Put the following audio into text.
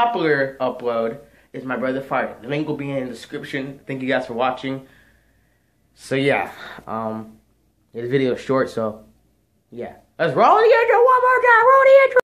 popular upload is my brother Fire. The link will be in the description. Thank you guys for watching. So yeah, this video is short, so yeah. Let's roll the intro one more time. Roll the intro.